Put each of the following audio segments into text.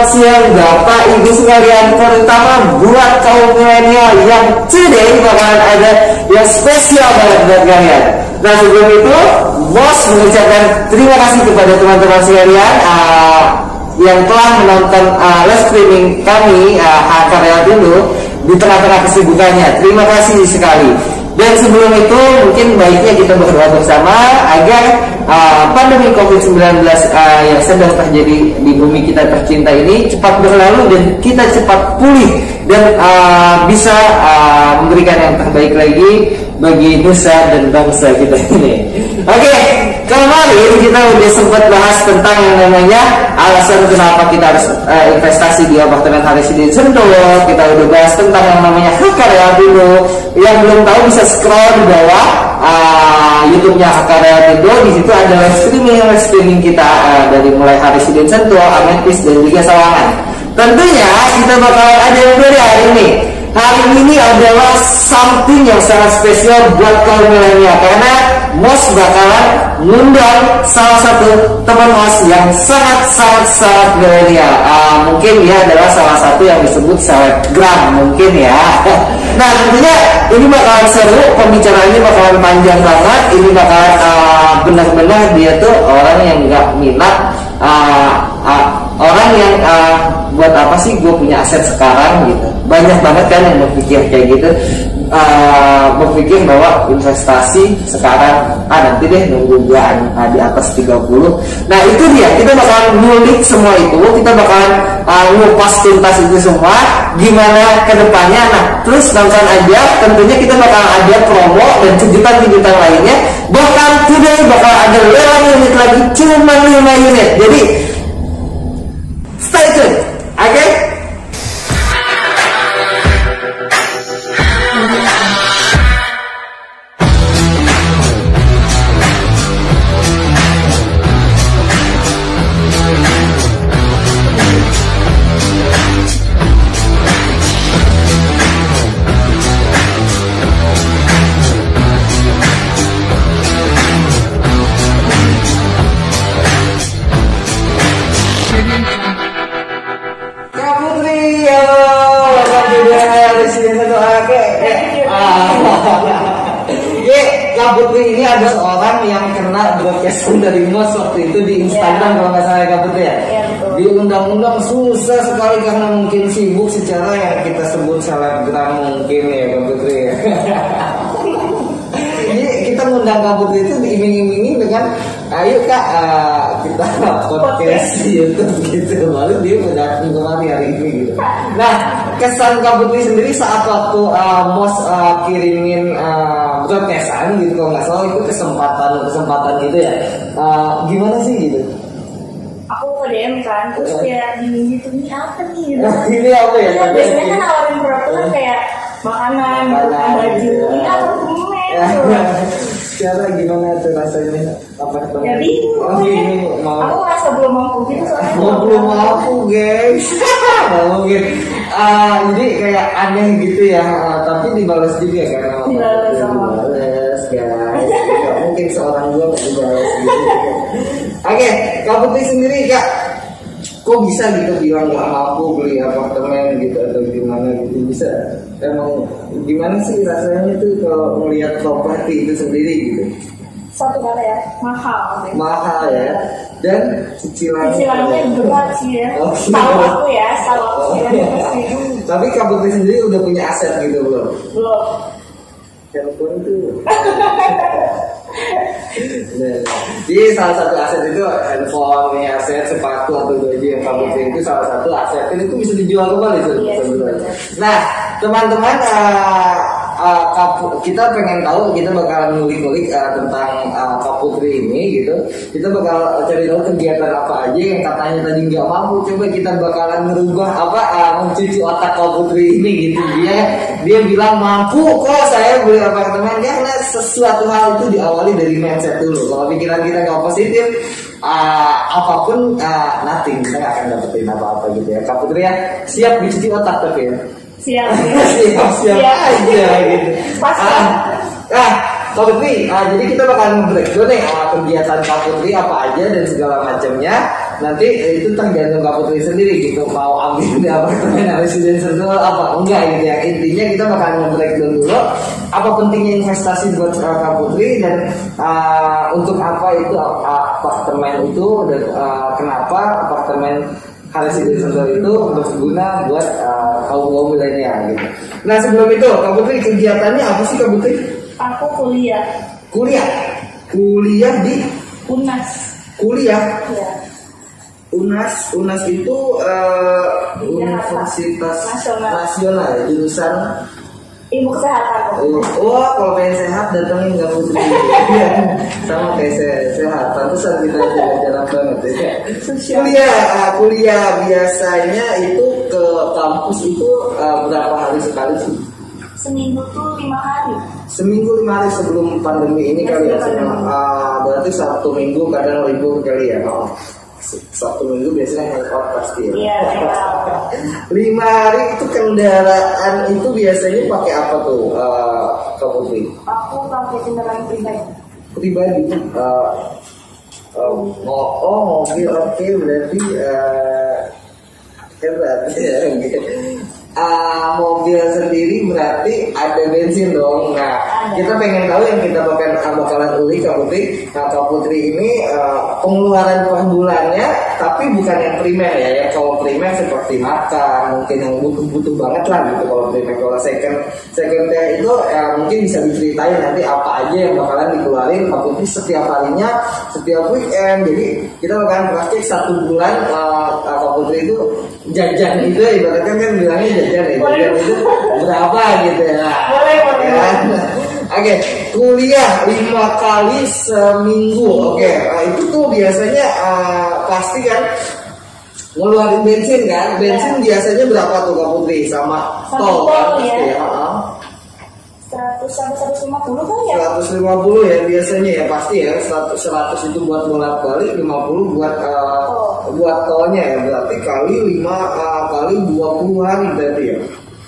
siang Bapak Ibu sekalian, terutama buat kaum milenial yang today bakalan ada yang spesial banget buat kalian. Nah sebelum itu, Bos mengucapkan terima kasih kepada teman-teman sekalian yang telah menonton live streaming kami Karya dulu di tengah-tengah kesibukannya. Terima kasih sekali. Dan sebelum itu mungkin baiknya kita berdoa bersama agar pandemi COVID-19 yang sedang terjadi di bumi kita tercinta ini cepat berlalu dan kita cepat pulih dan bisa memberikan yang terbaik lagi bagi nusa dan bangsa kita ini. Oke, kemarin kita udah sempat bahas tentang yang namanya alasan kenapa kita harus investasi di apartemen Harisudin Sentul. Kita udah bahas tentang yang namanya Karya dulu. Yang belum tahu bisa scroll di bawah YouTube-nya Karya dulu. Di situ ada live streaming kita dari mulai Harisudin Sentul, Ametis dan juga Sawangan. Tentunya kita bakalan ada yang beda hari ini. Hari ini adalah something yang sangat spesial buat kaum milenial karena Mos bakalan ngundang salah satu teman Mos yang sangat milenial. Mungkin dia adalah salah satu yang disebut selebgram mungkin ya. Nah tentunya ini bakalan seru, pembicaraannya bakalan panjang banget. Ini bakalan benar-benar dia tuh orang yang nggak minat, orang yang buat apa sih gue punya aset sekarang gitu. Banyak banget kan yang berpikir kayak gitu, berpikir bahwa investasi sekarang nanti deh nunggu gue di atas 30. Nah itu dia, kita bakalan ngulik semua itu, kita bakalan ngupas tuntas itu semua gimana kedepannya. Nah terus nonton aja, tentunya kita bakalan ada promo dan kejutan-kejutan lainnya. Bahkan today bakal ada lelang unit lagi, cuma 5 unit. Jadi stay tune, oke? Kak Putri ini ada seorang yang kena broadcastan dari Mos waktu itu di Instagram kalau nggak salah Kak Putri ya. Diundang-undang susah sekali karena mungkin sibuk secara yang kita sebut selebgram mungkin ya Kak Putri ya. Jadi kita ngundang Kak Putri itu diiming-imingi dengan ayo Kak kita podcast di YouTube gitu. Lalu dia udah kembali hari ini gitu. Nah kesan Kak Putri sendiri saat waktu Mos kirimin broadcastan gitu kalau nggak salah itu kesempatan gitu ya, gimana sih gitu? Aku ke DM kan, terus kayak bingung gitu, ini apa nih gitu. Ini apa ya? Biasanya kan nawarin produk kan kayak makanan, baju, ini apa permen. Cara gimana tuh rasanya? Apa tuh? Ya bingung. Aku rasa belum mampu gitu soalnya. Belum mampu guys. Mungkin jadi kayak aneh gitu ya, tapi dibalas juga karena dibalas sama guys. Gak mungkin seorang gua nggak dibalas gitu. Oke, Kak Putri sendiri Kak, kok bisa gitu bilang nggak mampu beli apartemen gitu atau gimana gitu? Bisa emang gimana sih rasanya tuh kalau melihat properti itu sendiri gitu? Satu kata ya, mahal. Mahal ya. Dan cicilannya berat sih ya. Tahu aku ya, tahu aku sih. Tapi Kak Putri sendiri udah punya aset gitu belum? Belum. Handphone itu. Jadi salah satu aset itu handphone, aset sepatu atau baju yang Kak Putri itu salah satu aset itu bisa dijual kembali sebenarnya. Nah teman-teman, kita pengen tahu, kita bakalan ngulik-ngulik tentang Kak Putri ini gitu. Kita bakal cari tahu kegiatan apa aja yang katanya tadi nggak mampu. Coba kita bakalan merubah mencuci otak Kak Putri ini gitu. Dia bilang mampu kok saya beli apartemen, karena sesuatu hal itu diawali dari mindset dulu. Kalau pikiran kita nggak positif, apapun nothing, kita nggak akan dapetin apa-apa gitu ya. Kak Putri ya siap dicuci otak tapi ya. Siap aja gitu. Kak Putri, jadi kita bakal break dulu nih kegiatan Kak Putri apa aja dan segala macamnya. Nanti itu tergantung Kak Putri sendiri gitu, mau ambil di apartemen residential apa enggak gitu ya. Intinya kita bakal break dulu apa pentingnya investasi buat Kak Putri dan untuk apa itu apartemen itu dan kenapa apartemen residential itu berguna buat kaum milenial gitu. Nah sebelum itu Kak Putri kegiatannya apa sih Kak Putri? Aku kuliah. Kuliah di UNAS. Kuliah. Ya. UNAS itu Universitas Nasional jurusan Ilmu Kesehatan. Wah, kalau pengen sehat datangin Kak Putri. Sama kayak sehat. Pantesan kita jalan-jalan banget ya. Kuliah biasanya itu ke kampus itu berapa hari sekali sih? Seminggu tuh 5 hari. Seminggu 5 hari sebelum pandemi ini kali ya. Berarti Sabtu Minggu kadang libur kali ya. Sabtu Minggu biasanya hangout pasti ya. Iya, 5 hari itu kendaraan itu biasanya pakai apa tuh Kak Putri? Aku pakai kendaraan Pribadi. Mobil oke berarti hebat. Mobil sendiri berarti ada bensin dong. Nah, kita pengen tahu yang kita bakalan ulik Kak Putri. Nah, Kak Putri ini pengeluaran per bulannya, tapi bukan yang primer ya. Kalau primer seperti makan, mungkin yang butuh banget lah gitu. Kalau primer, kalau second itu mungkin bisa diceritain nanti apa aja yang bakalan dikeluarin Kak Putri setiap harinya, setiap weekend. Jadi kita bakalan praktik 1 bulan Kak Putri itu jajan itu ibaratnya kan bilangnya jajan itu berapa gitu ya. Boleh. Oke, kuliah 5 kali seminggu. Oke, itu tuh biasanya pasti kan ngeluarin bensin kan. Bensin biasanya berapa tuh Kak Putri sama tol kan pasti ya. 100 sampai 150 kan ya? 150 ya biasanya ya pasti ya. 100 itu buat bolak-balik, 50 buat tolnya ya. Berarti kali 20 hari berarti ya.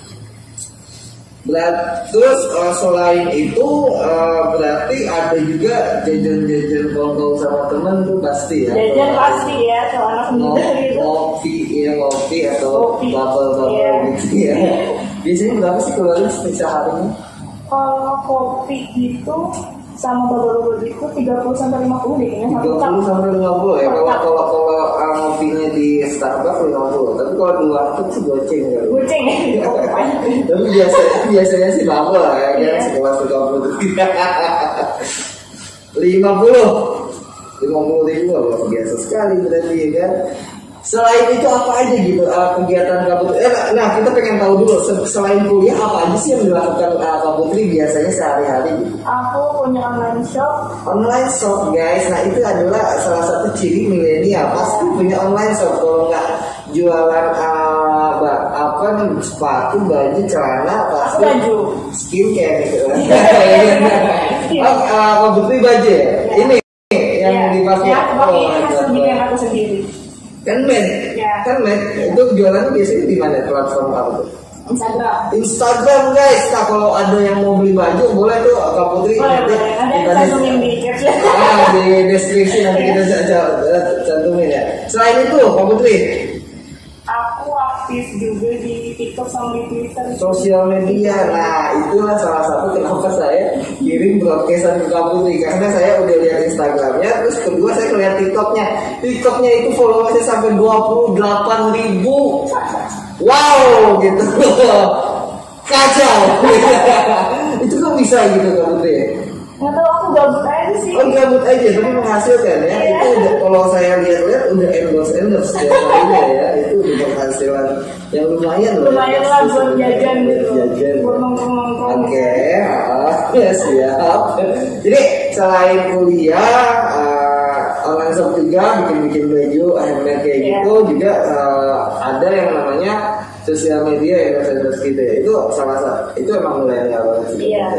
Terus selain itu berarti ada juga jajan-jajan kongkong sama temen tuh pasti ya. Jajan pasti ya, kalau anak muda gitu. Ngopi atau bubble gitu ya. Biasanya berapa sih keluarin seharinya? Kalau kopi gitu sama bubble itu 30 sampai 50 deh kayaknya. 30 sampai 50 ya. Kalau ngopinya di Starbucks 50. Tapi kalau di warteg sih goceng ya. Goceng ya. Tapi biasanya sih bubble lah ya. Kan sekelas 30. 50 ribu loh, biasa sekali berarti ya kan. Selain itu apa aja gitu kegiatan Kak Putri? Nah kita pengen tahu dulu selain kuliah apa aja sih yang dilakukan Kak Putri biasanya sehari-hari gitu? Aku punya online shop. Online shop guys, nah itu adalah salah satu ciri milenial pasti punya online shop. Kalau nggak jualan apa nih sepatu, baju, celana pasti skincare gitu. Kak Putri baju ya? Ini yang dipakai. Ya, aku sendiri. Kan itu jualannya biasanya di mana platform apa tuh? Instagram guys. Nah kalau ada yang mau beli baju boleh tuh Kak Putri nanti di deskripsi nanti kita cantumin ya. Selain itu Kak Putri, aku aktif juga di TikTok sama di Twitter. Sosial media. Nah itulah salah satu kenapa saya kirim broadcastan ke Kak Putri, karena saya udah lihat Instagramnya, terus kedua saya lihat TikToknya itu followersnya sampai 28.000. Wow gitu. Kacau. Itu kok bisa gitu Kak Putri? Nggak tahu, aku gabut aja sih. Oh gabut aja, tapi menghasilkan ya. Itu udah, kalau saya lihat udah endorse ya kalinya ya. Itu udah penghasilan yang lumayan loh. Lumayan lah buat jajan gitu. Buat nongkrong. Oke, ya siap. Jadi selain kuliah, online shop juga bikin baju, handmade kayak gitu juga ada yang namanya sosial media ya, gitu ya. Itu salah satu, itu emang milenial banget sih. Iya.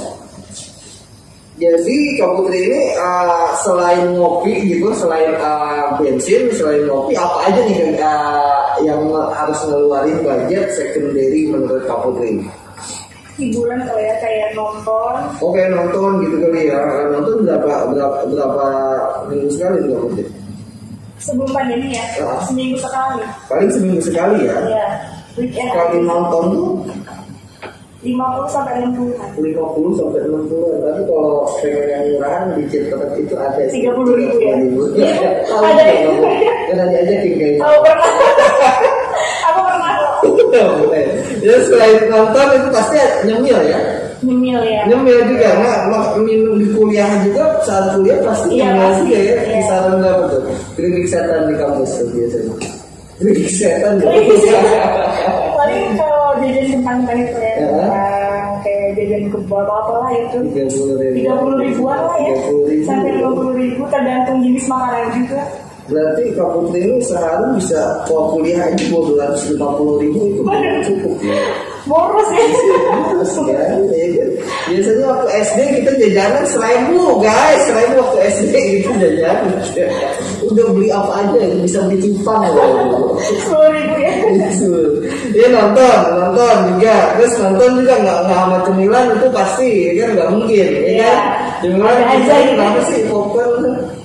Jadi Kak Putri ini selain ngopi gitu, selain bensin, selain ngopi, apa aja nih yang harus ngeluarin budget secondary menurut Kak Putri? hiburan kali ya, kayak nonton. Oke, nonton gitu kali ya. Nonton berapa minggu sekali nggak mungkin? Sebelum pandemi ya, seminggu sekali. Paling seminggu sekali ya. Iya. Weekend Kali nonton tuh 50 sampai 60 kan. 50 sampai 60. Tapi kalau pengen yang murahan di Cirebon itu ada 30.000 ya. Iya, Ada ya. Kan diajakin kayaknya. Oh pernah. Aku pernah. Ya selain nonton itu pasti nyemil ya. Nyemil ya. Nyemil juga, minum di kuliah juga saat kuliah pasti Iya, nyemil pasti. juga ya. Iya. Kisaran berapa tuh? Klinik setan di kampus tuh biasanya. Klinik setan ya. Paling kalau jajan kentang itu ya, Ya. kayak jajan kebab apa lah itu. 30.000. 30.000-an lah ya. 30.000. Sampai 50.000 tergantung jenis makanan juga. Berarti Kak Putri ini sehari bisa kalau kuliah aja 250.000 itu cukup ya. Boros ya. Terus ya, biasanya waktu SD kita jajanan 1.000 guys, 1.000 waktu SD itu jajanan. Udah beli apa aja, bisa beli cupang loh. 10.000 ya. Iya nonton juga, terus nonton juga nggak sama cemilan itu pasti, kan nggak mungkin, ya Iya. kan? Cemilan Ada aja kita gitu. kenapa sih popcorn?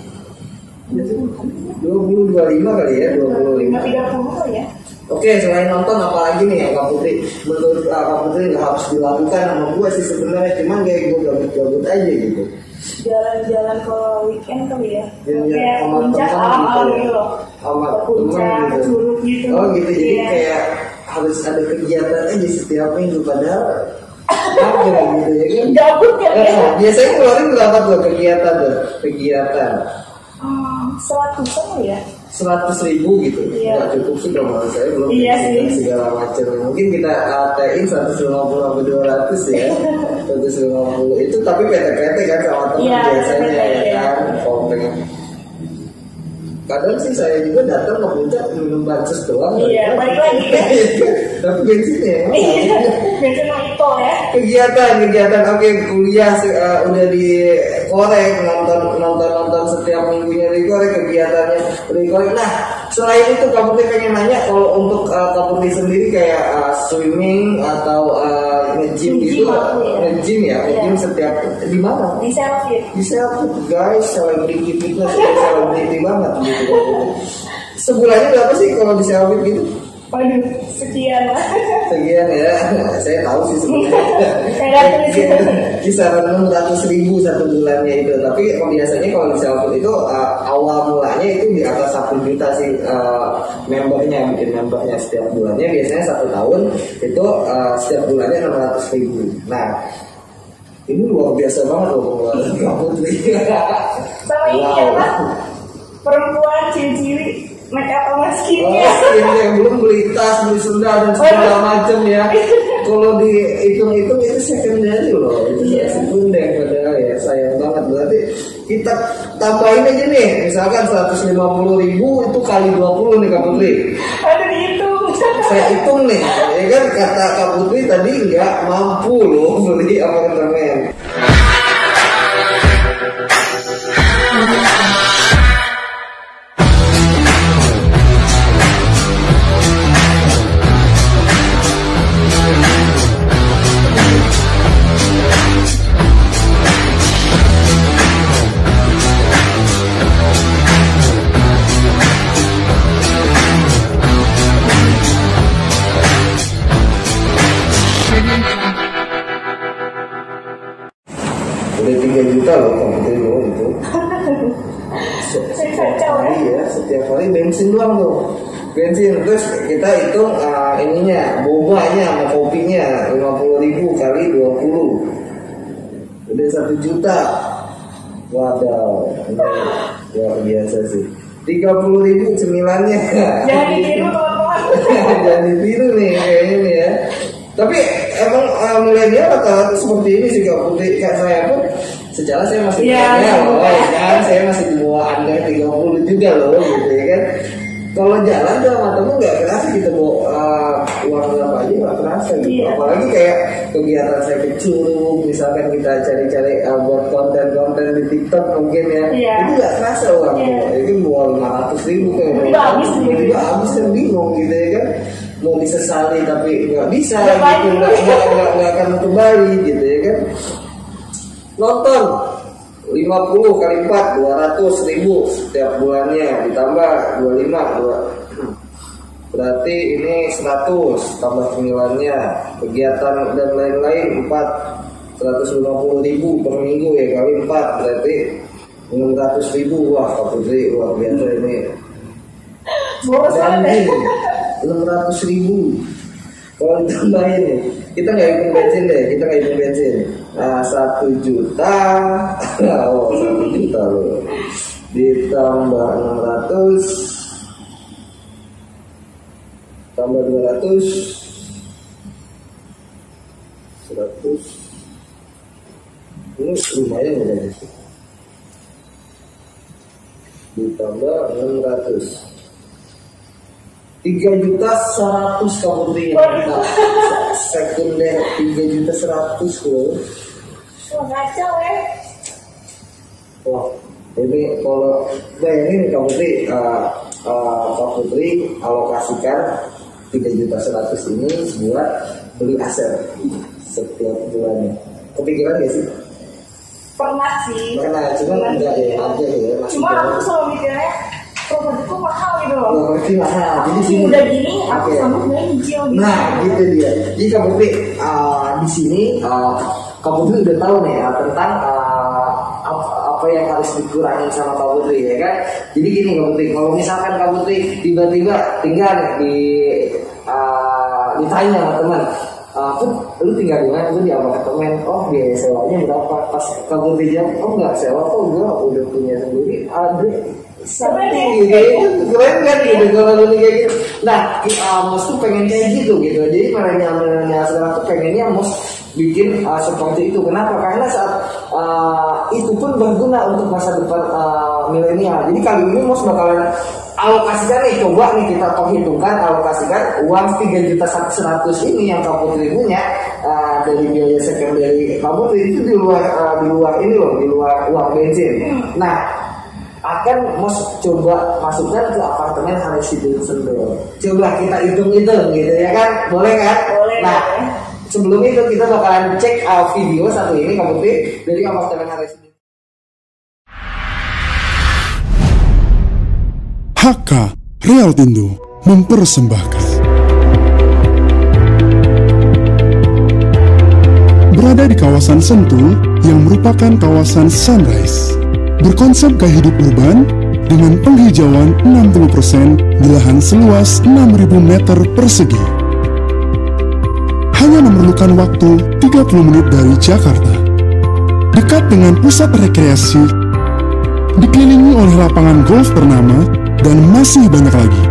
20-25 kali ya, 25. 30 lah ya. Oke, selain nonton apalagi nih ya Kak Putri? Menurut Kak Putri nggak harus dilakukan sama gue sih sebenarnya, cuman kayak gue gabut-gabut aja gitu. Jalan-jalan kalau weekend kali ya. Jalan-jalan Kayak sama puncak teman alam-alam gitu ya. gitu loh. Sama Ke puncak, teman ke gitu. curug gitu. Oh gitu, jadi Iya. kayak harus ada kegiatan aja setiap minggu padahal apa gitu ya kan? Gabut ya. Biasanya keluarin berapa tuh kegiatan tuh? Kegiatan 100 ya. 100.000 gitu, Iya. nggak cukup sih kalau menurut saya belum Iya dan sih. segala macam. Mungkin kita ATIN 150 sampai 200 ya, 150 itu tapi PT-PT kan sama teman Iya, biasanya PT, ya iya. kan. Kalau pengen kadang sih saya juga datang ke puncak minum bansos doang. Iya, balik lagi kan. Tapi bensinnya Iya. Biasanya itu ya. kegiatan oke kuliah udah dikorek nonton setiap minggunya dikorek kegiatannya udah dikorek. Nah selain itu Kak Putri pengen nanya kalau untuk Kak Putri sendiri kayak swimming atau nge-gym gitu, nge-gym ya, nge-gym setiap di mana? Di selfie. Di selfie guys, selebriti fitness, selebriti banget gitu. Sebulannya berapa sih kalau di selfie gitu? Waduh, sekian lah. Sekian ya, saya tahu sih sebenarnya. Kayak gitu. Kisaran 600.000 satu bulannya itu. Tapi biasanya kalau di selfie itu awal mulanya itu di atas 1 juta sih membernya, bikin membernya setiap bulannya. Biasanya 1 tahun itu setiap bulannya 600.000. Nah ini luar biasa banget loh pengeluaran kamu tuh. Sama ini ya Pak, perempuan ciri-ciri make up sama Oh, skincare. skincare belum beli tas, beli sendal dan segala macam ya. Kalau dihitung-hitung itu secondary loh, itu sekunder padahal ya sayang banget. Berarti kita tambahin aja nih, misalkan 150.000 itu kali 20 nih Kak Putri. Ada dihitung. Saya hitung nih, ya kan kata Kak Putri tadi nggak mampu loh beli apartemen. Udah 3 juta loh Kak Putri loh itu. Setiap hari ya, setiap hari bensin doang tuh. Bensin terus kita hitung ininya, bobanya sama kopinya 50.000 kali 20. Udah 1 juta. Waduh, ini luar biasa sih. 30.000 cemilannya. Jangan ditiru teman-teman. Jangan ditiru nih kayaknya nih ya. Tapi emang milenial rata-rata seperti ini sih Kak Putri. Kayak saya pun secara saya masih milenial loh, ya kan saya masih di bawah Anda 30 juga loh gitu ya kan. Kalau jalan tuh sama temen nggak kerasa kita bawa uang berapa aja nggak kerasa gitu. Iya. Apalagi kayak kegiatan saya ke Curug, misalkan kita cari-cari buat konten-konten di TikTok mungkin ya, Iya. itu nggak kerasa uang. Iya. Itu bawa 500.000 kayak Tiba-tiba habis gitu. tiba-tiba habis kan bingung gitu ya kan. mau disesali tapi nggak bisa gitu, nggak akan kembali gitu ya kan. Nonton 50 kali 4 200.000 setiap bulannya, ditambah 25 berarti ini 100 tambah cemilannya, kegiatan dan lain-lain 150.000 per minggu ya, kali 4 berarti 600.000. Wah Kak Putri luar biasa ini. Dan 600.000 kalau ditambahin nih, kita nggak hitung bensin deh, kita nggak hitung bensin. Nah, 1 juta, oh 1 juta loh, ditambah 600, tambah 200, 100, ini lumayan ya guys. Ditambah 600. 3.100.000 Putri. Sekunder 3.100.000 loh. Kacau ya. Wah, ini kalau bayangin Kak Putri, Kak Putri alokasikan 3.100.000 ini buat beli aset setiap bulannya. Kepikiran gak sih? Pernah sih. Pernah, cuma enggak ya aja ya. Cuma aku selalu mikirnya properti itu mahal gitu loh. Properti mahal. Jadi sini udah gini aku sama sebenarnya nyicil gitu. Nah, gitu dia. Jadi Kak Putri di sini Kak Putri udah tahu nih tentang apa yang harus dikurangin sama Kak Putri ya kan. Jadi gini Kak Putri, kalau misalkan Kak Putri tiba-tiba tinggal ditanya sama teman, lu tinggal di mana? Gue di apartemen. Oh biaya sewanya berapa? Pas Kak Putri jawab, oh nggak sewa kok, gue udah punya sendiri. Ada seperti gitu, keren kan gitu kalau lu kayak gitu. Nah, Mos tuh pengen kayak gitu. Jadi milenial sekarang tuh pengennya Mos bikin seperti itu. Kenapa? Karena saat itu pun berguna untuk masa depan milenial. Jadi kali ini Mos bakalan alokasikan nih, coba nih kita perhitungkan, alokasikan uang 3.100.000 ini yang Kak Putri punya dari biaya secondary Kak Putri itu di luar ini loh, di luar uang bensin. Nah, akan Mos coba masukkan ke apartemen Harris Sendel. Coba kita hitung-hitung gitu ya kan, boleh kan? Boleh. Nah, sebelum itu kita bakalan cek video satu ini Kak Putri dari apartemen Harris Sendel. HK Realtindo mempersembahkan. Berada di kawasan Sentul yang merupakan kawasan sunrise, berkonsep gaya hidup urban dengan penghijauan 60% di lahan seluas 6.000 meter persegi. Hanya memerlukan waktu 30 menit dari Jakarta. Dekat dengan pusat rekreasi, dikelilingi oleh lapangan golf ternama, dan masih banyak lagi.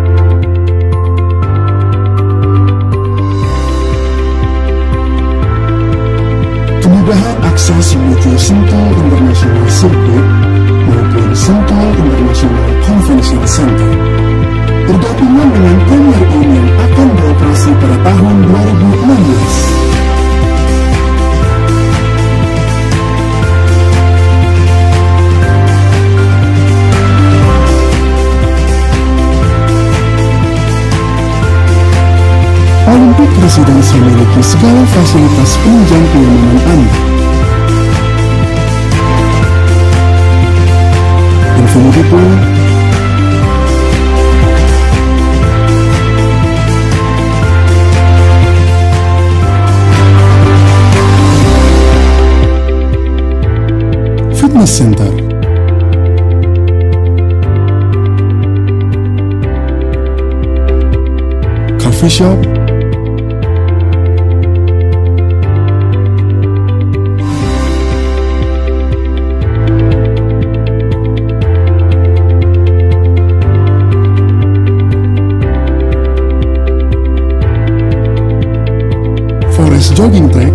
Kemudahan akses menuju Sentul International Circuit maupun Sentul International Convention Center bergabungan dengan Premier Inn yang akan beroperasi pada tahun 2016. Olympic Residence memiliki segala fasilitas penunjang kenyamanan Anda. Infinity Pool, Fitness Center, Coffee Shop, Forest Jogging Track,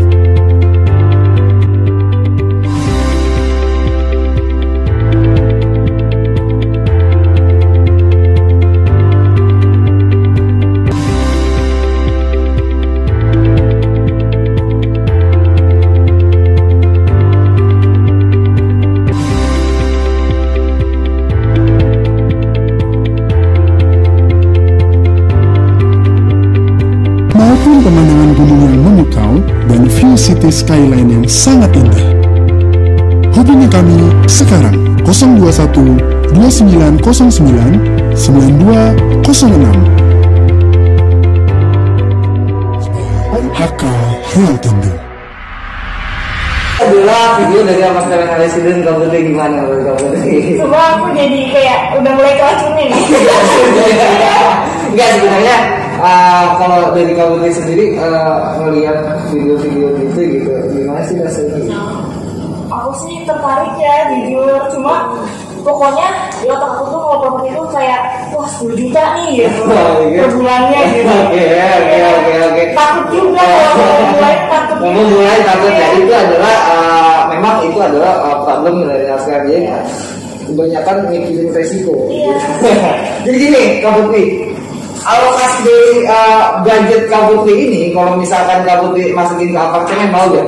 menikmati skyline yang sangat indah. Hubungi kami sekarang 021 2909 9206. HK Hilton. Adalah video dari apartemen Resident kamu tuh gimana menurut kamu? Coba aku jadi kayak udah mulai keracunin nih. Enggak sebenarnya kalau dari kamu sendiri ngelihat video-video gitu gimana sih rasanya? Aku sih tertarik ya jujur, cuma pokoknya di otak aku tuh kalau properti itu kayak wah 10 juta nih gitu per bulannya gitu. Oke. Takut juga kalau mulai takut. Mulai takut ya, itu adalah memang itu adalah problem dari sekarang ya. Kebanyakan mikirin resiko. Iya. Jadi gini, Kak Putri, alokasi dari budget Kak Putri ini, kalau misalkan Kak Putri masukin ke apartemen mau gak?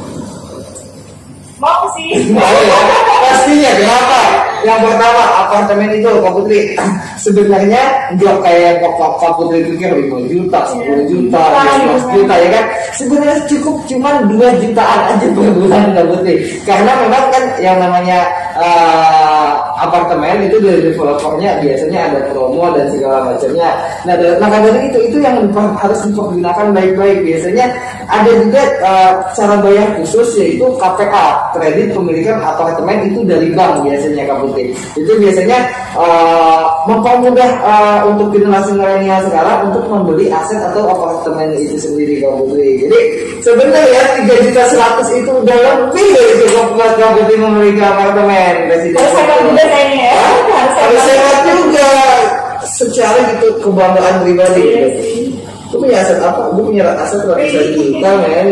Mau sih. Mau ya, pastinya. Kenapa? Yang pertama, apartemen itu Kak Putri sebenarnya nggak kayak Kak Putri pikir 5 juta, 10 juta, 15 juta ya kan? Sebenarnya cukup cuman 2 jutaan aja per bulan Kak Putri. Karena memang kan yang namanya apartemen itu dari developernya biasanya ada promo dan segala macamnya. Nah maka dari itu yang harus dipergunakan baik-baik. Biasanya ada juga cara bayar khusus yaitu KPA, kredit pemilikan apartemen itu dari bank biasanya Kak Putri. Itu biasanya mempermudah untuk generasi milenial sekarang untuk membeli aset atau apartemen itu sendiri Kak Putri. Jadi sebenarnya 3.100.000 itu udah lebih dari cukup buat Kak Putri memiliki apartemen. Harus sehat juga kayaknya ya. Harus sehat juga secara gitu kebanggaan pribadi gitu. Gue punya aset apa? Gue punya aset ratusan juta men.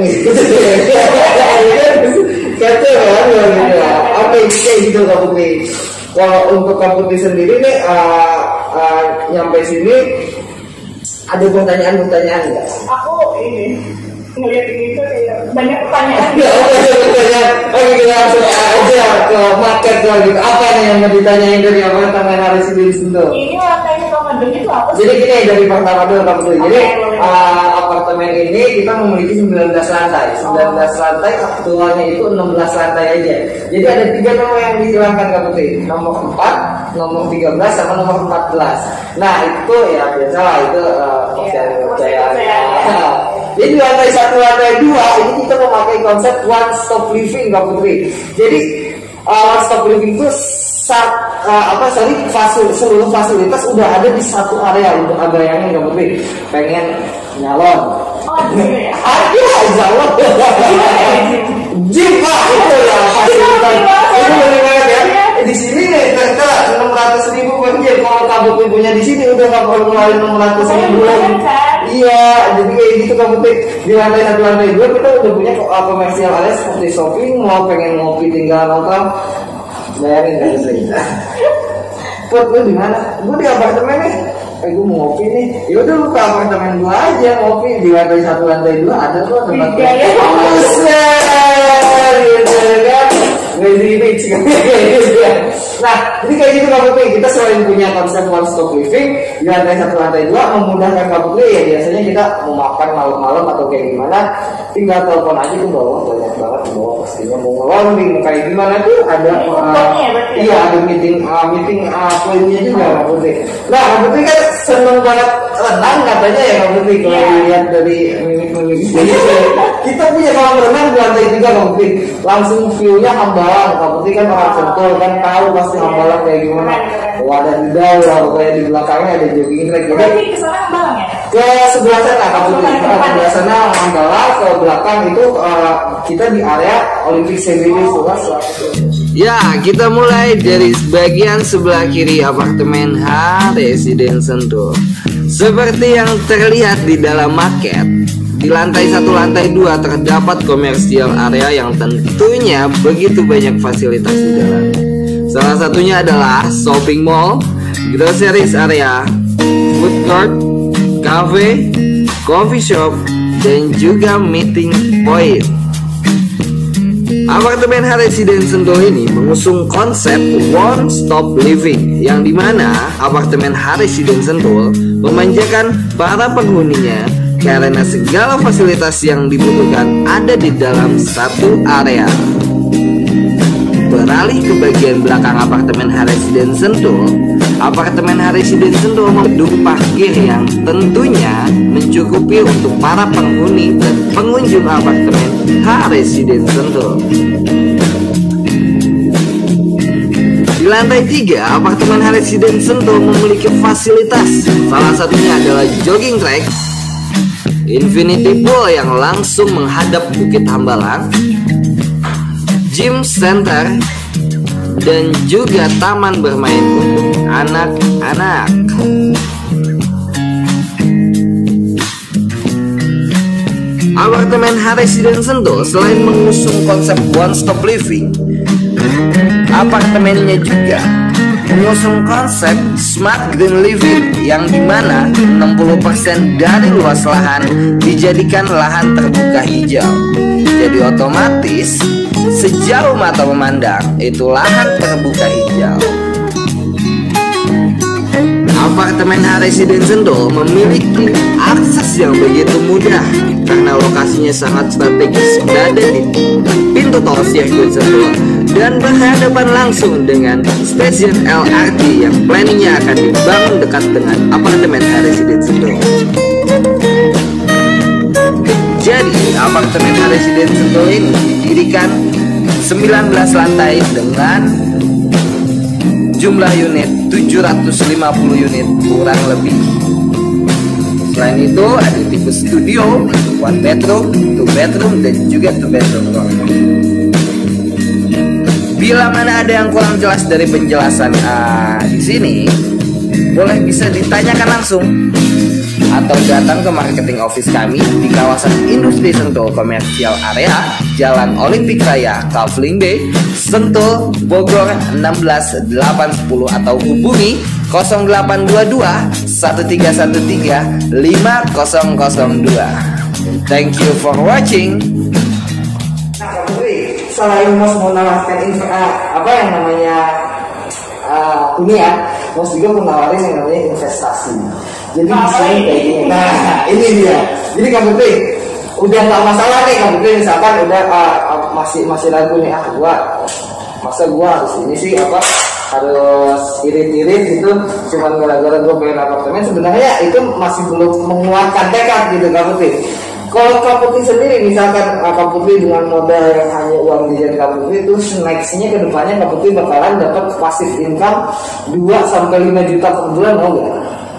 Kata kan oke kayak gitu Kak Putri. Kalau untuk Kak Putri sendiri nih nyampe sini ada pertanyaan-pertanyaan nggak? Aku ini ngeliat ini tuh kayak banyak pertanyaan. Ya, oke kita langsung aja ke market gitu. Apa nih yang mau ditanyain dari apartemen Resident Sentul? Ini lantainya Ramadan itu apa sih? Jadi kita dari pertama dulu Kak Putri. Jadi apartemen ini kita memiliki 19 lantai. 19 lantai aktualnya itu 16 lantai aja. Jadi ada 3 nomor yang dihilangkan Kak Putri. Nomor 4, nomor 13 sama nomor 14. Nah itu ya biasa lah itu kepercayaan. Jadi di lantai 1, lantai 2 ini kita memakai konsep one stop living Kak Putri. Jadi one stop living itu seluruh fasilitas udah ada di satu area. Untuk bayangin Kak Putri pengen nyalon. Oh gitu ya. Ada nyalon. Gym Pak itu ya fasilitas. Itu benar banget ya. Di sini nih kita 600.000 per jam. Kalau Kak Putri punya di sini udah nggak perlu ngeluarin 600.000 lagi. Iya, jadi kayak gitu Kak Putri. Di lantai 1, lantai 2 kita udah punya komersial area seperti shopping, pengen ngopi tinggal nongkrong. Bayangin kan Putri. Put, lu di mana? Gue di apartemen nih. Gue mau ngopi nih. Ya udah lu ke apartemen gue aja ngopi di lantai 1, lantai 2 ada kok tempat. Iya. Gitu kan. Nah, jadi kayak gitu Kak Putri. Kita selain punya konsep one stop living di lantai 1, lantai 2 memudahkan Kak Putri ya biasanya kita mau makan malam-malam atau kayak gimana tinggal telepon aja ke bawah, banyak banget ke bawah pastinya mau ngelombing kayak gimana tuh ada iya ada meeting poinnya juga Kak Putri. Nah Kak Putri kan seneng banget renang katanya ya Kak Putri kalau dilihat dari mimik-mimik kita punya kolam renang di lantai 3 Kak Putri, langsung view-nya Hambalang. Kak Putri kan orang Sentul kan tahu pasti Hambalang kayak gimana. Ada di dalam, kayak di belakangnya ada jogging track. Jadi ke sana Hambalang ya? Ke sebelah sana Kak Putri, ke sebelah sana Hambalang, ke belakang itu kita di area Olympic CBD luas. Ya, kita mulai dari bagian sebelah kiri apartemen Resident Sentul. Seperti yang terlihat di dalam market, di lantai 1, lantai 2 terdapat komersial area yang tentunya begitu banyak fasilitas di dalamnya. Salah satunya adalah shopping mall, groceries area, food court, cafe, coffee shop, dan juga meeting point. Apartemen Resident Sentul ini mengusung konsep one stop living, yang dimana apartemen Resident Sentul memanjakan para penghuninya karena segala fasilitas yang dibutuhkan ada di dalam satu area. Beralih ke bagian belakang apartemen Haresiden Sentul, apartemen Haresiden Sentul gedung parkir yang tentunya mencukupi untuk para penghuni dan pengunjung apartemen Haresiden Sentul. Di lantai 3, apartemen Haresiden Sentul memiliki fasilitas. Salah satunya adalah jogging track, infinity pool yang langsung menghadap Bukit Hambalang, gym center, dan juga taman bermain untuk anak-anak. Apartemen Haresiden Sentul selain mengusung konsep one stop living, apartemennya juga mengusung konsep smart green living, yang dimana 60% dari luas lahan dijadikan lahan terbuka hijau. Jadi otomatis sejauh mata memandang itu lahan terbuka hijau. Apartemen Haresiden Sentul memiliki akses yang begitu mudah karena lokasinya sangat strategis, berada di pintu tol sirkuit Sentul dan berhadapan langsung dengan stasiun LRT yang planningnya akan dibangun dekat dengan apartemen Haresiden Sentul. Jadi apartemen Haresiden Sentul ini didirikan 19 lantai dengan jumlah unit 750 unit kurang lebih. Selain itu ada tipe studio, one bedroom, two bedroom, dan juga two bedroom. Bila mana ada yang kurang jelas dari penjelasan di sini, boleh bisa ditanyakan langsung atau datang ke marketing office kami di kawasan Industri Sentul Komersial Area, Jalan Olimpik Raya, Kavling B, Sentul, Bogor 16810 atau hubungi 0822 1313 5002. Thank you for watching. Nah, selain Mas mau menawarkan apa yang namanya ini ya, Mas juga menawarin yang namanya investasi. Jadi bisa kayak gini. Nah, ini dia. Jadi Kak Putri udah nggak masalah nih Kak Putri, misalkan udah masih ragu nih, masa gua harus ini sih harus irit-irit gitu cuman gara-gara gua pengen apartemen. Sebenarnya itu masih belum menguatkan tekad gitu Kak Putri. Kalau Kak Putri sendiri, misalkan Kak Putri dengan modal yang hanya uang jajan Kak Putri itu, nextnya ke depannya Kak Putri bakalan dapat passive income 2-5 juta per bulan, mau nggak?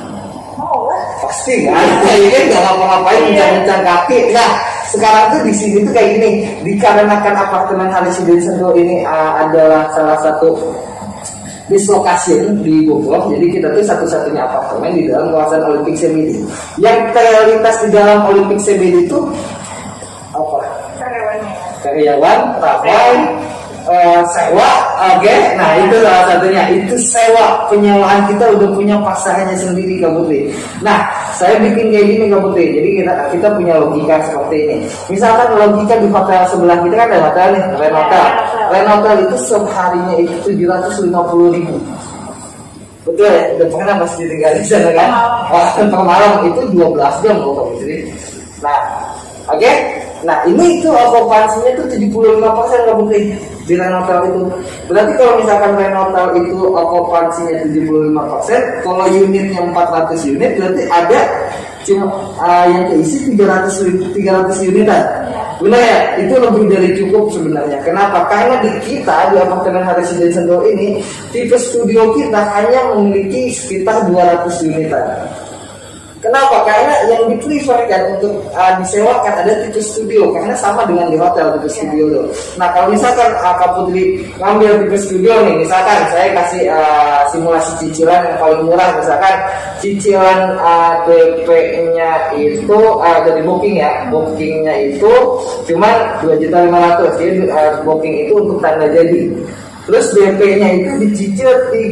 Pasti kan, ini kan nggak ngapa-ngapain mencang-mencang kaki. Nah, sekarang tuh di sini tuh kayak gini, dikarenakan apartemen Haresiden Sentul ini adalah salah satu dislokasi di Bogor, jadi kita tuh satu-satunya apartemen di dalam kawasan Olimpik CBD. Yang realitas di dalam Olimpik CBD itu apa? Karyawan, ramai, sewa, oke. Nah itu salah satunya, itu sewa, penyewaan. Kita udah punya pasarannya sendiri Kak Putri. Nah saya bikin kayak gini Kak Putri, jadi kita punya logika seperti ini. Misalkan logika di hotel sebelah kita kan ada hotel nih, Renotel itu seharinya itu 750.000. Betul ya? Udah pernah masih tinggal di sana kan? Wah, per malam itu 12 jam loh Kak Putri. Nah, oke. Nah ini itu okupansinya itu 75% Kak Putri di Renotel itu. Berarti kalau misalkan Renotel itu okupansinya 75%, kalau unitnya 400 unit berarti ada cuma yang keisi 300 unitan. Benar ya? Itu lebih dari cukup sebenarnya. Kenapa? Karena di kita di apartemen Haresiden Sentul ini tipe studio kita hanya memiliki sekitar 200 unitan. Kenapa? Karena yang di-preferkan untuk disewakan ada tipe studio, karena sama dengan di hotel tipe studio tuh. Nah kalau misalkan Kak Putri ngambil tipe studio nih, misalkan saya kasih simulasi cicilan yang paling murah, misalkan cicilan DP-nya itu dari booking ya, bookingnya itu cuma 2.500.000, jadi booking itu untuk tanda jadi. Terus DP-nya itu dicicil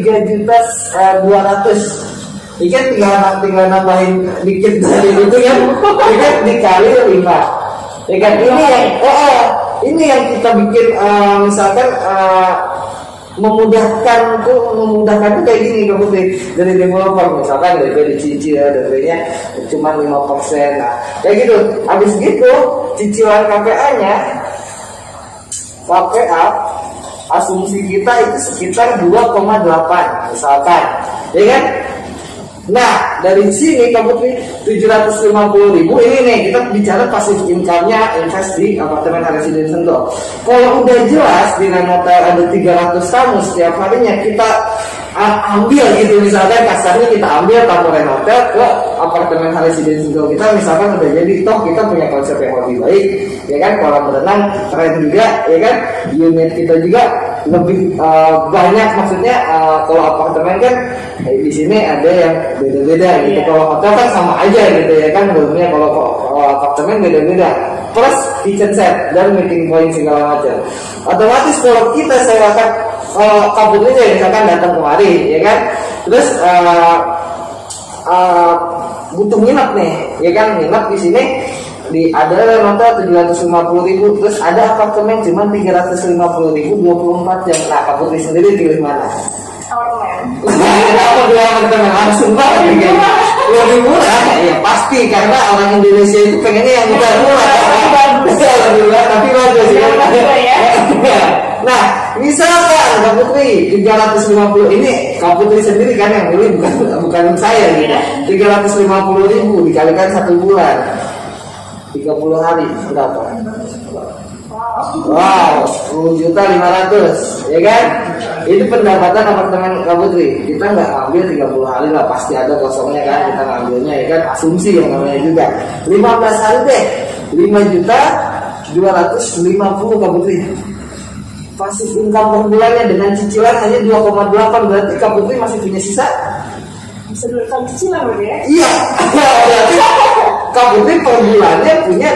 3.200.000. Ikan tinggal nambahin dikit dari itu ya, ikan dikali 5. Ikan ini yang ini yang kita bikin misalkan memudahkan tuh kayak gini kamu dari developer, misalkan DP dicicil, DP-nya cuma 5%. Nah kayak gitu, habis gitu cicilan KPA asumsi kita itu sekitar 2,8 misalkan, ya kan? Nah dari sini kamu 750.000 ini nih kita bicara pasif income-nya invest di apartemen Residen Sentul. Kalau udah jelas di Renotel ada 300 tamu setiap harinya kita ambil gitu, misalkan kasarnya kita ambil tamu Renotel ke apartemen Residen Sentul kita, misalkan udah jadi, toh kita punya konsep yang lebih baik, ya kan? Kolam renang keren juga, ya kan? Unit kita juga lebih banyak, maksudnya kalau apartemen kan di sini ada yang beda-beda gitu. Kalau hotel kan sama aja gitu ya kan, belumnya kalau apartemen beda-beda, plus kitchen set dan meeting point segala macam. Otomatis kalau kita sewakan kabutnya misalkan datang kemari, ya kan, terus butuh nginep nih, ya kan, nginep di sini ada hotel 750.000, terus ada apartemen cuma 350.000 24 jam. Nah Kabutri sendiri pilih mana? Kenapa dia apartemen langsung banget gitu? Lebih murah ya pasti, karena orang Indonesia itu pengennya yang murah. Lebih murah tapi bagus ya. Nah misalkan Kabutri 350 ini Kabutri sendiri kan yang pilih, bukan saya gitu. 350.000 dikalikan 1 bulan 30 hari berapa? Wow, 10.500.000, ya kan? Itu pendapatan apartemen Kabutri. Kita nggak ngambil 30 hari lah, pasti ada kosongnya kan? Kita ngambilnya, ya kan? Asumsi yang namanya juga. 15 hari deh, 5.250.000 Kabutri. Pasif income per bulannya dengan cicilan hanya 2,8, berarti Kabutri masih punya sisa? Bisa 2 kali cicilan berarti ya? Iya, berarti Kabutri per bulannya punya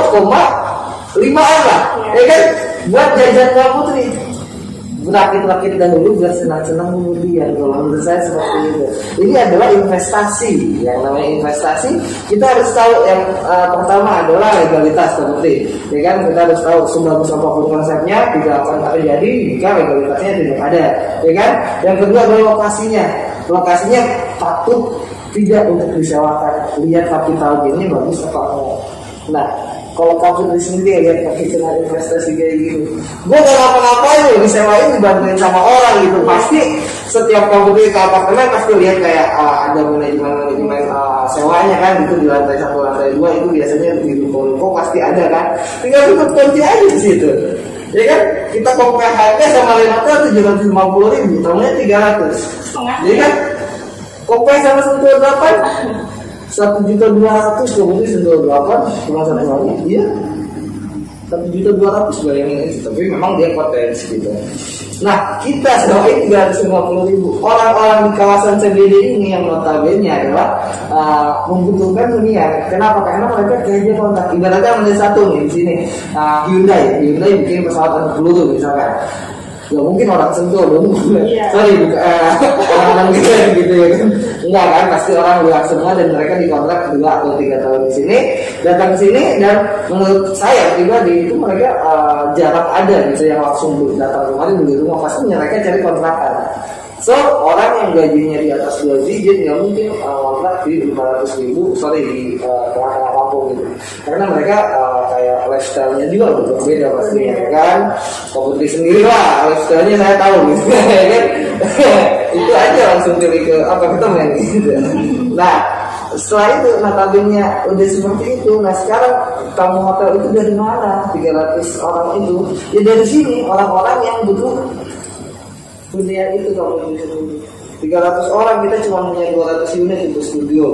2,5 lah, ya kan? Buat jajan Kabutri, berakit-rakit dahulu, biar senang-senang kemudian. Kalau menurut saya seperti itu. Ini adalah investasi. Yang namanya investasi, kita harus tahu yang pertama adalah legalitas Kabutri, ya kan? Kita harus tahu sebagus apapun konsepnya tidak akan terjadi jika legalitasnya tidak ada, ya kan? Yang kedua adalah lokasinya. Lokasinya patut tidak untuk disewakan. Lihat kapital ini bagus apa enggak. Nah kalau Kabutri sendiri lihat pakai cara investasi kayak gitu, gue gak ngapa-ngapain loh, disewain dibantuin sama orang gitu. Pasti setiap Kabutri ke apartemen pasti lihat kayak ada manajemen sewanya kan, itu di lantai 1, lantai 2 itu biasanya di ruko-ruko pasti ada kan. Tinggal tutup kunci aja di situ, ya kan? Kita compare harga sama Renotel 750.000, tamunya 300, jadi kan compare sama Sentul 8 1.200.000, Kabutri Sentul 8 cuma 1 hari, iya 1.200.000, bayangin itu. Tapi memang dia potensi gitu. Nah kita sebagai 350.000 orang-orang di kawasan CBD ini yang notabene adalah membutuhkan hunian. Kenapa? Karena mereka kayaknya kontak. Ibaratnya ada satu nih di sini, Hyundai bikin pesawat anti peluru misalkan. Ya mungkin orang Sentul dong, sorry orang gitu ya kan, enggak kan, pasti orang luar semua dan mereka dikontrak 2 atau 3 tahun di sini, datang ke sini, dan menurut saya pribadi itu mereka jarang ada gitu yang langsung datang kemarin beli rumah, pasti mereka cari kontrakan. So orang yang gajinya di atas 2 digit nggak mungkin kontrak di 500.000, di tengah-tengah kampung gitu, karena mereka kayak lifestyle-nya juga udah berbeda pastinya kan. Kabutri sendiri lah lifestyle-nya saya tahu gitu kan. Itu aja langsung pilih ke apartemen gitu. Nah setelah itu notabene udah seperti itu. Nah sekarang tamu hotel itu dari mana? 300 orang itu ya dari sini, orang-orang yang butuh dunia itu. Kalau 300 orang, kita cuma punya 200 unit untuk studio.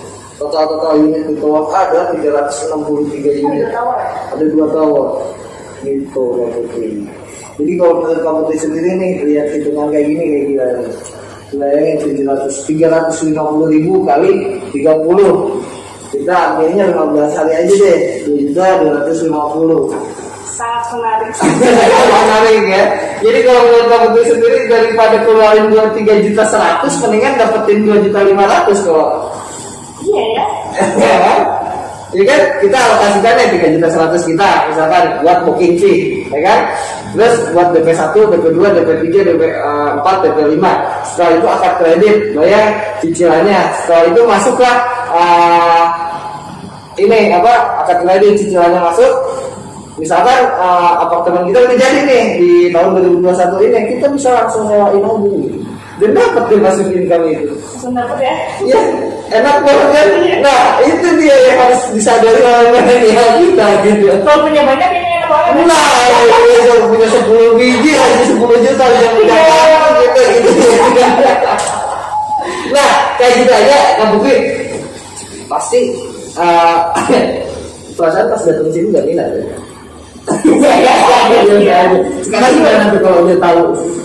Total unit di tower ada 363 unit. Ada 2 tower gitu Kabutri. Jadi kalau menurut Kabutri sendiri nih, lihat hitungan kayak gini kayak gila nih. Bayangin 350.000 kali 30, kita ambilnya 15 hari aja deh, 2.250.000. Sangat menarik. Menarik ya. Jadi kalau menurut Kabutri sendiri, daripada keluarin 23.100.000, mendingan dapetin 2.500.000 kalau. Iya ya. Ya kan kita alokasikan ya 3.100.000 kita misalkan buat booking fee, ya kan? Terus buat DP 1, DP 2, DP 3, DP 4, DP 5. Setelah itu akad kredit, bayar cicilannya. Setelah itu masuklah ini apa? Akad kredit, cicilannya masuk. Misalkan apartemen kita udah jadi nih di tahun 2021 ini, kita bisa langsung sewain aja gitu. Dan dapat dia masukin kami itu. Langsung dapet ya. Iya, enak banget kan? Nah, itu dia yang harus disadari oleh milenial kita gitu. Kalau punya banyak ini enak banget. Nah, kalau punya 10 biji aja 10 juta yang punya gitu gitu. Nah, kayak gitu aja, Kak Bukri. Pasti perasaan pas datang sini nggak minat ya. Sekarang gimana tuh kalau dia tahu?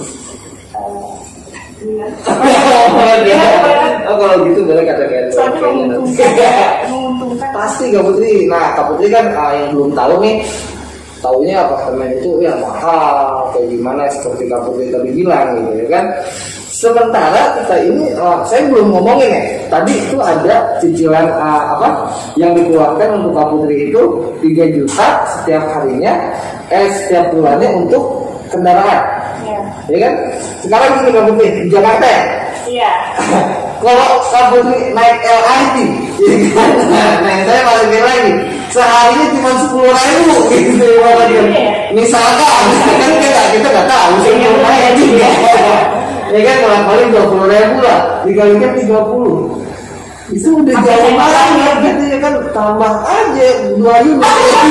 Oh kalau gitu boleh kata-kata. Menguntungkan. Pasti Kak Putri. Nah Kak Putri kan yang belum tahu nih, taunya apartemen itu ya mahal kayak gimana seperti Kak Putri tadi bilang gitu ya kan. Sementara kita ini saya belum ngomongin ya. Tadi itu ada cicilan apa yang dikeluarkan untuk Kak Putri itu 3 juta setiap harinya, setiap bulannya untuk kendaraan. Iya. Ya kan? Sekarang gini Kak Putri di Jakarta ya. Iya. Kalau Kak Putri naik LRT, ya kan? Nah saya masukin lagi. Seharinya cuma 10.000 gitu ya. Misalkan kan kita nggak tahu sih yang naik juga. Ya kan kalau paling 20.000 lah, dikalikan 30. Itu udah jauh banget gitu ya kan, tambah aja 2 unit.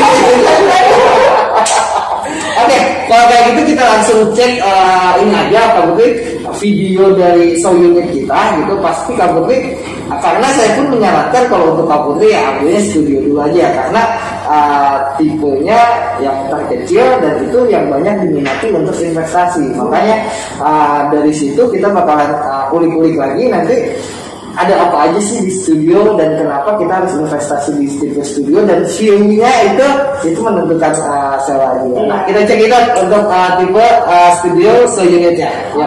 Oke, kalau kayak gitu kita langsung cek ini aja Kak Putri, video dari show unit kita gitu. Pasti Kak Putri, karena saya pun menyarankan kalau untuk Kak Putri ya ambilnya studio dulu aja karena tipenya yang terkecil dan itu yang banyak diminati untuk investasi. Makanya dari situ kita bakalan kulik-kulik lagi nanti ada apa aja sih di studio dan kenapa kita harus investasi di tipe studio dan view-nya itu menentukan sewa aja. Nah kita cek itu untuk tipe studio se-unitnya. Ya.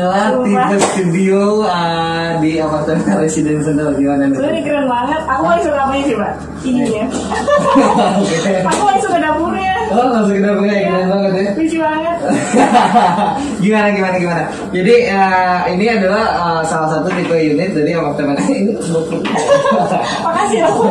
adalah tipe studio di apartemen Resident Center. Gimana nih? Ini keren banget. Aku paling suka apa sih, Pak? Ininya. Aku paling suka dapurnya. Oh, langsung ke dapurnya, keren banget ya. Lucu banget. Gimana? Jadi ini adalah salah satu tipe unit dari apartemen ini. Makasih aku.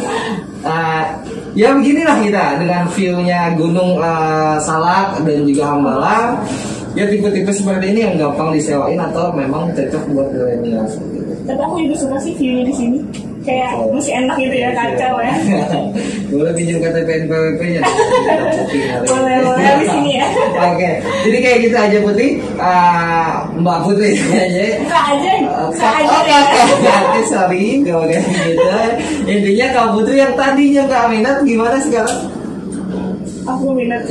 Ya beginilah kita dengan view-nya Gunung Salak dan juga Hambalang. Ya tipe-tipe seperti ini yang gampang disewain atau memang cocok buat milenial. Tapi aku juga suka sih view-nya di sini. Kayak masih enak gitu ya, kacau ya. Boleh pinjam KTP NPWP-nya. Boleh habis ini ya. Oke, jadi kayak gitu aja Putri. Mbak Putri aja. Kak aja. Oke, sorry kalau kayak gitu. Intinya Kak Putri yang tadinya Kak minat gimana sekarang? Aku minat.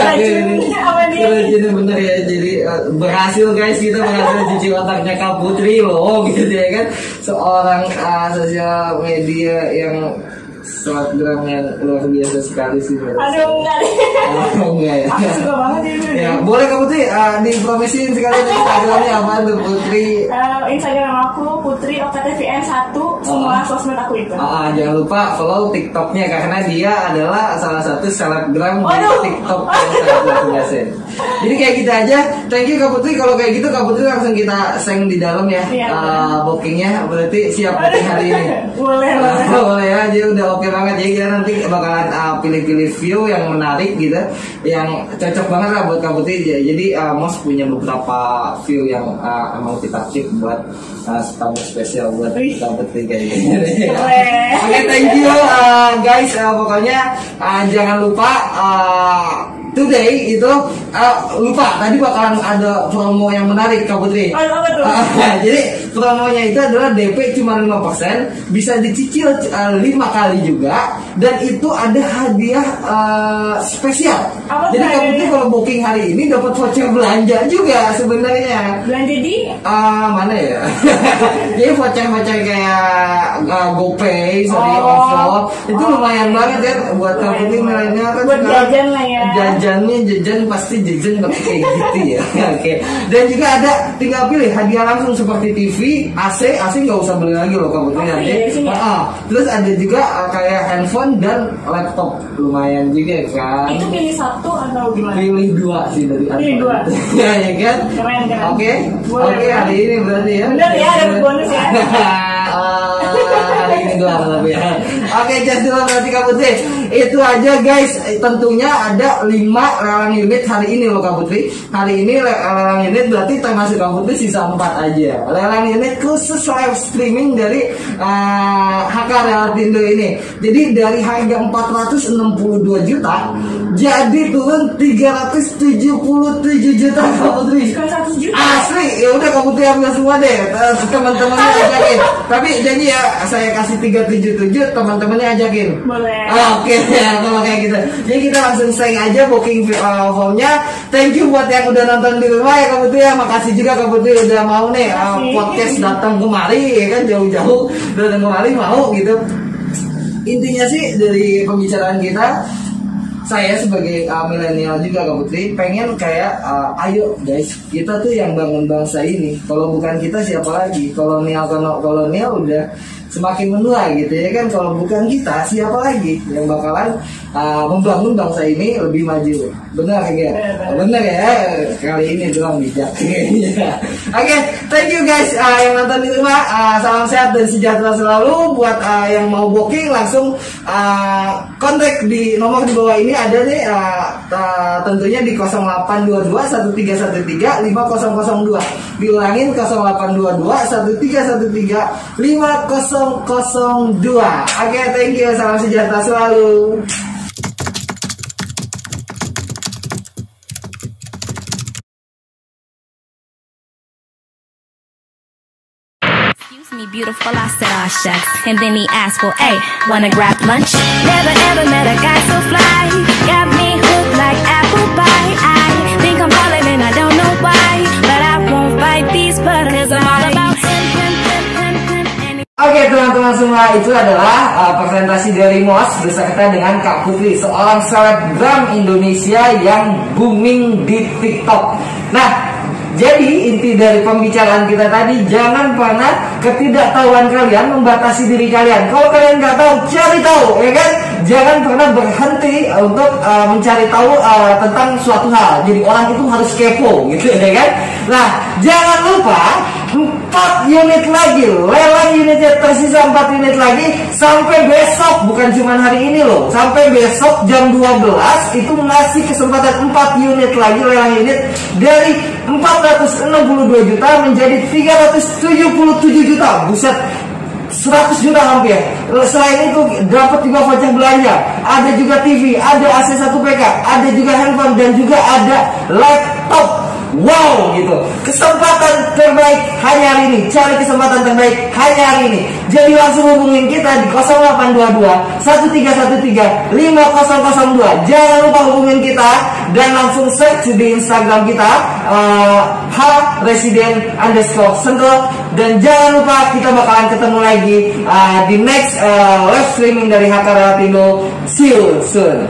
Rajin bener ya. Jadi berhasil guys, kita berhasil cuci otaknya Kak Putri loh gitu ya kan. Seorang sosial media yang selebgram yang luar biasa sekali sih. Aduh enggak deh. Enggak ya. Aku suka banget ini. Ya, boleh Kak Putri dipromosiin sekali Instagramnya apa tuh Putri? Instagram aku Putri OKTVN 1, semua sosmed aku itu. Jangan lupa follow TikToknya karena dia adalah salah satu selebgram di TikTok yang sangat luar biasa. Jadi kayak gitu aja. Thank you Kak Putri. Kalau kayak gitu Kak Putri langsung kita seng di dalam ya. Bookingnya berarti siap booking hari ini. Boleh ya. Dia udah oke banget. Jadi kita nanti bakalan pilih-pilih view yang menarik gitu, yang cocok banget lah buat Kak Putri. Jadi Mos punya beberapa view yang emang kita keep buat tamu spesial buat Kak Putri kayak gitu. Oke, thank you guys. Pokoknya jangan lupa today itu lupa tadi bakalan ada promo yang menarik Kak Putri. Jadi promonya itu adalah DP cuma 5%, bisa dicicil 5 kali juga, dan itu ada hadiah spesial. Jadi Kak Putri kalau booking hari ini dapat voucher belanja juga sebenarnya. Belanja di mana ya? Jadi voucher kayak GoPay, OVO itu lumayan banget ya buat Kak Putri milenial kan. Buat jajan lah ya. Jajan pasti jajan kayak gitu ya. Oke. Dan juga ada tinggal pilih hadiah langsung seperti TV, AC nggak usah beli lagi loh Kak Putri nanti. Terus ada juga kayak handphone dan laptop, lumayan juga kan. Itu pilih satu atau gimana? Pilih 2 sih dari pilih 2. Ya kan? Keren. Oke, hari ini berarti ya. Bener ya, ada bonus ya. Hari ini doang tapi ya. Oke, just dulu berarti Kak Putri. Itu aja guys. Tentunya ada 5 lelang unit hari ini loh Kak Putri. Hari ini lelang unit berarti termasuk Kak Putri sisa 4 aja. Lelang unit khusus live streaming dari HK Relatindo ini. Jadi dari harga 462 juta jadi turun 377 juta Kak Putri. 100 juta. Asli, ya udah Kak Putri ambil semua deh. Teman-temannya ajakin. Tapi janji ya, saya kasih 377, teman-temannya ajakin. Boleh. Oke, kalau kayak gitu. Jadi kita langsung seng aja booking formnya. Thank you buat yang udah nonton di rumah ya Kak Putri ya. Makasih juga Kak Putri udah mau nih podcast datang kemari ya kan, jauh-jauh datang kemari mau gitu. Intinya sih dari pembicaraan kita, saya sebagai milenial juga Kak Putri pengen kayak ayo guys, kita tuh yang bangun bangsa ini. Kalau bukan kita siapa lagi? Kolonial udah semakin menua gitu ya kan. Kalau bukan kita siapa lagi yang bakalan membangun bangsa ini lebih maju? Benar ya? Benar ya. Kali ini doang bijak. Oke, thank you guys yang nonton di rumah. Salam sehat dan sejahtera selalu. Buat yang mau booking langsung kontak di nomor di bawah ini ada nih, tentunya di 0822 1313 5002. Diulangin 0822 1313 5002. Oke, thank you. Salam sejahtera selalu. Me beautiful, I said, "Aw, shucks." And then he asked, "Well, hey, wanna grab lunch?" Never ever met a guy so fly. Got me hooked like apple pie. I think I'm falling and I don't know why, but I won't fight these buttons. I'm all about him. Oke teman-teman semua, itu adalah presentasi dari Mos beserta dengan Kak Putri, seorang selebgram Indonesia yang booming di TikTok. Nah, Jadi inti dari pembicaraan kita tadi, jangan pernah ketidaktahuan kalian membatasi diri kalian. Kalau kalian nggak tahu, cari tahu, ya kan? Jangan pernah berhenti untuk mencari tahu tentang suatu hal. Jadi orang itu harus kepo, gitu, ya kan? Nah, jangan lupa 4 unit lagi, lelang unitnya tersisa 4 unit lagi sampai besok, bukan cuma hari ini loh, sampai besok jam 12 itu masih kesempatan 4 unit lagi lelang unit dari 462 juta menjadi 377 juta, buset, 100 juta hampir. Selain itu dapat juga voucher belanja, ada juga TV, ada AC 1 PK, ada juga handphone dan juga ada laptop. Wow, gitu. Kesempatan terbaik hanya hari ini. Cari kesempatan terbaik hanya hari ini. Jadi langsung hubungin kita di 0822 1313 5002. Jangan lupa hubungin kita dan langsung search di Instagram kita @resident_sentul. Dan jangan lupa kita bakalan ketemu lagi di next live streaming dari Hakara Tindo. See you soon.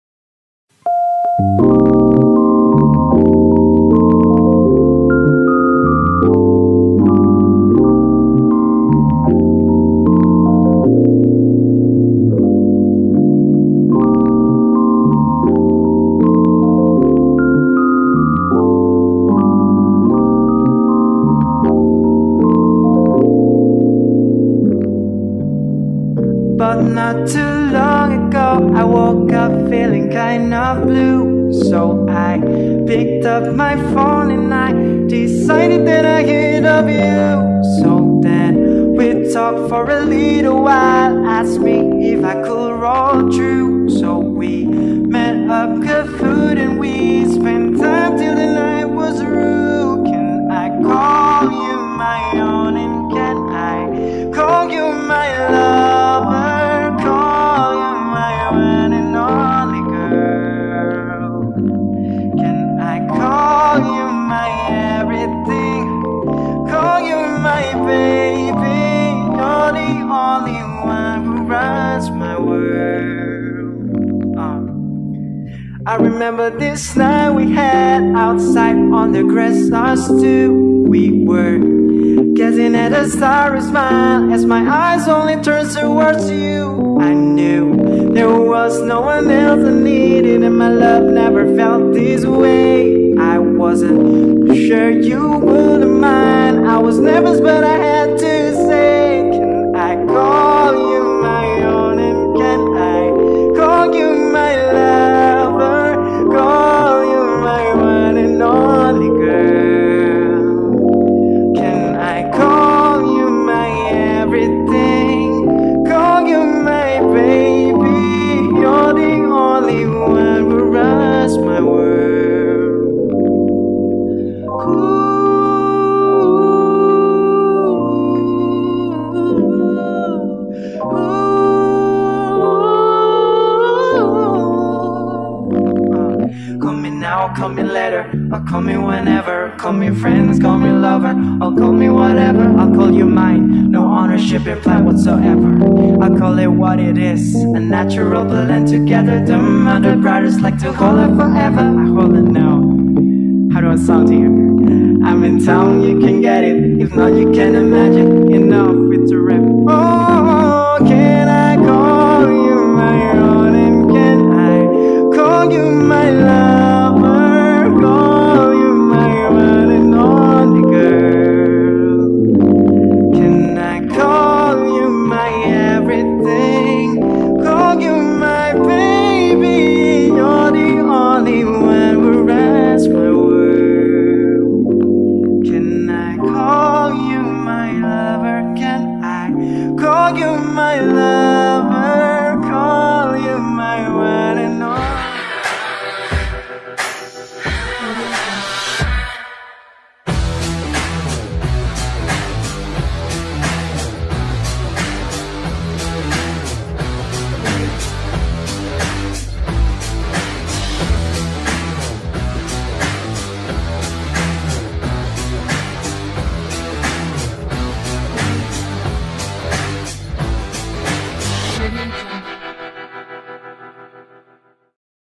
But not too long ago, I woke up feeling kind of blue. So I picked up my phone and I decided that I hit of you. So then we talked for a little while, asked me if I could roll through. So we met up, got food and we spent time till the night was through. Can I call you my own and can I call you my lover? I remember this night we had outside on the grass, us two. We were gazing at a starry smile as my eyes only turned towards you. I knew there was no one else I needed and my love never felt this way. I wasn't sure you wouldn't mind. I was nervous but I had to say, can I call you my own and can I call you my lover? Call you my one and only girl. Can I call you my everything? Call you my baby. You're the only one who runs my world. Call me later, or call me whenever. Call me friends, call me lover, or call me whatever. I'll call you mine, no ownership implied whatsoever. I'll call it what it is, a natural blend together. The mother brothers like to hold it forever. I hold it now. How do I sound to you? I'm in town, you can get it. If not, you can imagine. Enough with the rap. Oh.